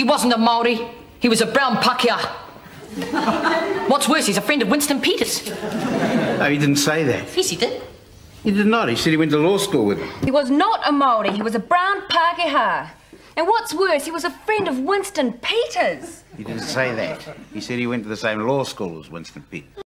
He wasn't a Maori. He was a brown Pākehā. What's worse, he's a friend of Winston Peters. No, he didn't say that. Yes, he did. He did not. He said he went to law school with him. He was not a Maori. He was a brown Pākehā. And what's worse, he was a friend of Winston Peters. He didn't say that. He said he went to the same law school as Winston Peters.